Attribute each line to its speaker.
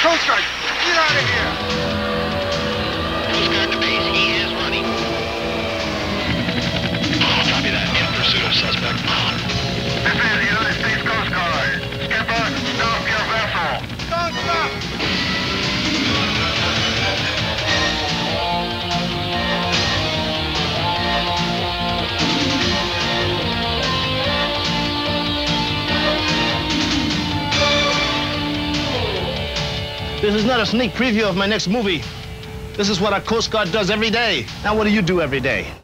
Speaker 1: Coast Guard, get out of here!
Speaker 2: Coast Guard to base, he is running. Copy that, in pursuit of suspect.
Speaker 3: This is United States Coast Guard. Skipper, stop your vessel.
Speaker 1: Don't stop!
Speaker 4: This is not a sneak preview of my next movie. This is what our Coast Guard does every day. Now, what do you do every day?